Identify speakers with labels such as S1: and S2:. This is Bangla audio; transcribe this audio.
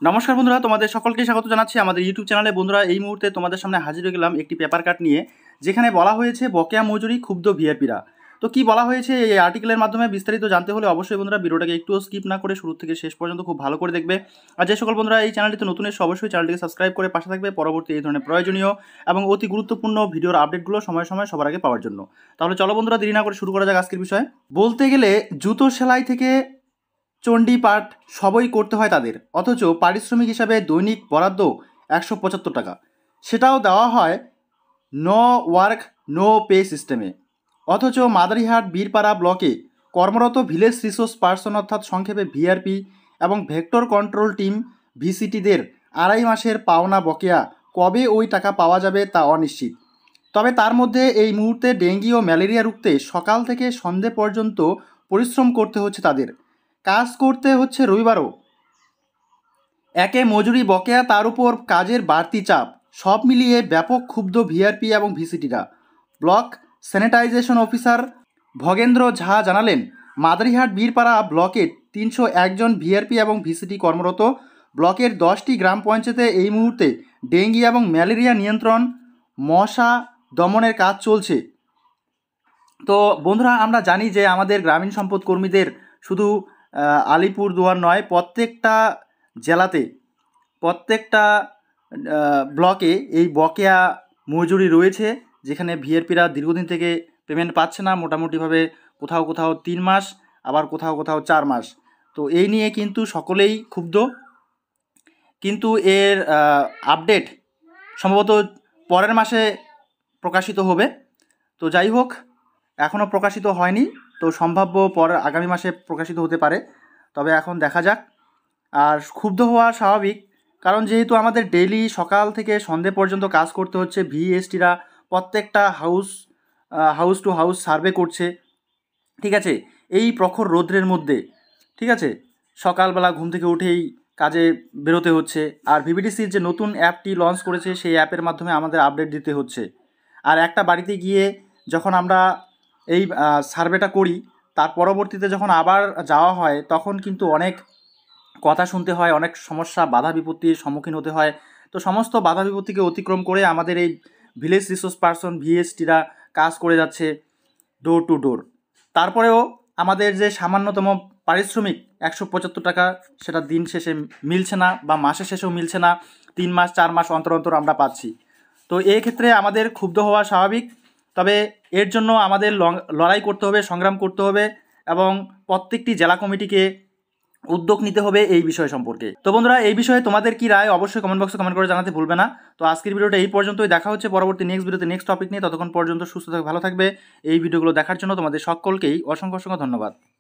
S1: নমস্কার বন্ধুরা, তোমাদের সকলকে স্বাগত জানাচ্ছি আমাদের ইউটিউব চ্যানেলে। বন্ধুরা, এই মুহূর্তে তোমাদের সামনে হাজির হয়ে গেলাম একটি পেপার কাট নিয়ে, যেখানে বলা হয়েছে বকেয়া মজুরি ক্ষুব্ধ ভিআরপিরা। তো কি বলা হয়েছে এই আর্টিকেলের মাধ্যমে বিস্তারিত জানতে হলে অবশ্যই বন্ধুরা ভিডিওটাকে একটুও স্কিপ না করে শুরু থেকে শেষ পর্যন্ত খুব ভালো করে দেখবে। আর যে সকল বন্ধুরা এই চ্যানেলটিতে নতুন এসে অবশ্যই চ্যানেলটিকে সাবস্ক্রাইব করে পাশে থাকবে পরবর্তী এই ধরনের প্রয়োজনীয় এবং অতি গুরুত্বপূর্ণ ভিডিওর আপডেটগুলো সময় সময় সবার আগে পাওয়ার জন্য। তাহলে চলো বন্ধুরা, দেরি না করে শুরু করা যাক আজকের বিষয়। বলতে গেলে জুতো সেলাই থেকে চণ্ডীপাঠ সবই করতে হয় তাদের, অথচ পারিশ্রমিক হিসাবে দৈনিক বরাদ্দ 175 টাকা, সেটাও দেওয়া হয় নো ওয়ার্ক নো পে সিস্টেমে। অথচ মাদারিহাট বীরপাড়া ব্লকে কর্মরত ভিলেজ রিসোর্স পার্সন অর্থাৎ সংক্ষেপে ভিআরপি এবং ভেক্টর কন্ট্রোল টিম ভিসিটিদের 2.5 মাসের পাওনা বকেয়া কবে ওই টাকা পাওয়া যাবে তা অনিশ্চিত। তবে তার মধ্যে এই মুহূর্তে ডেঙ্গি ও ম্যালেরিয়া রুখতে সকাল থেকে সন্ধে পর্যন্ত পরিশ্রম করতে হচ্ছে তাদের, কাজ করতে হচ্ছে রবিবারও। একে মজুরি বকেয়া, তার উপর কাজের বাড়তি চাপ, সব মিলিয়ে ব্যাপক ক্ষুব্ধ ভিআরপি এবং ভিসিটিরা। Block sanitization officer Bhagendra Jha জানালেন, মাদারিহাট বীরপাড়া ব্লকের 301 জন ভিআরপি এবং ভিসিটি কর্মরত। ব্লকের 10টি গ্রাম পঞ্চায়েতে এই মুহূর্তে ডেঙ্গি এবং ম্যালেরিয়া নিয়ন্ত্রণ, মশা দমনের কাজ চলছে। তো বন্ধুরা, আমরা জানি যে আমাদের গ্রামীণ সম্পদ কর্মীদের শুধু আলিপুরদুয়ার নয়, প্রত্যেকটা জেলাতে প্রত্যেকটা ব্লকে এই বকেয়া মজুরি রয়েছে, যেখানে ভিআরপিরা দীর্ঘদিন থেকে পেমেন্ট পাচ্ছে না। মোটামুটিভাবে কোথাও কোথাও 3 মাস, আবার কোথাও কোথাও 4 মাস। তো এই নিয়ে কিন্তু সকলেই ক্ষুব্ধ, কিন্তু এর আপডেট সম্ভবত পরের মাসে প্রকাশিত হবে। তো যাই হোক, এখনও প্রকাশিত হয়নি, তো সম্ভাব্য আগামী মাসে প্রকাশিত হতে পারে। তবে এখন দেখা যাক। আর ক্ষুব্ধ হওয়া স্বাভাবিক, কারণ যেহেতু আমাদের ডেইলি সকাল থেকে সন্ধে পর্যন্ত কাজ করতে হচ্ছে। ভিএসটিরা প্রত্যেকটা হাউস টু হাউস সার্ভে করছে, ঠিক আছে, এই প্রখর রৌদ্রের মধ্যে, ঠিক আছে, সকালবেলা ঘুম থেকে উঠেই কাজে বেরোতে হচ্ছে। আর ভিভিডিসির যে নতুন অ্যাপটি লঞ্চ করেছে, সেই অ্যাপের মাধ্যমে আমাদের আপডেট দিতে হচ্ছে। আর একটা বাড়িতে গিয়ে যখন আমরা এই সার্ভেটা করি, তার পরবর্তীতে যখন আবার যাওয়া হয়, তখন কিন্তু অনেক কথা শুনতে হয়, অনেক সমস্যা বাধা বিপত্তির সম্মুখীন হতে হয়। তো সমস্ত বাধা বিপত্তিকে অতিক্রম করে আমাদের এই ভিলেজ রিসোর্স পার্সন ভিএসটিরা কাজ করে যাচ্ছে ডোর টু ডোর। তারপরেও আমাদের যে সামান্যতম পারিশ্রমিক 175 টাকা, সেটা দিন শেষে মিলছে না, বা মাসের শেষেও মিলছে না। 3 মাস 4 মাস অন্তর অন্তর আমরা পাচ্ছি। তো এই ক্ষেত্রে আমাদের ক্ষুব্ধ হওয়া স্বাভাবিক। তবে এর জন্য আমাদের লড়াই করতে হবে, সংগ্রাম করতে হবে, এবং প্রত্যেকটি জেলা কমিটিকে উদ্যোগ নিতে হবে এই বিষয় সম্পর্কে। তো বন্ধুরা, এই বিষয়ে তোমাদের কি রায় অবশ্যই কমেন্ট বক্সে কমেন্ট করে জানাতে ভুলবে না। তো আজকের ভিডিওটা এই পর্যন্তই, দেখা হচ্ছে পরবর্তী নেক্সট ভিডিওতে নেক্সট টপিক নিয়ে। ততক্ষণ পর্যন্ত সুস্থ থাকবে, ভালো থাকবে। এই ভিডিওগুলো দেখার জন্য তোমাদের সকলকেই অসংখ্য অসংখ্য ধন্যবাদ।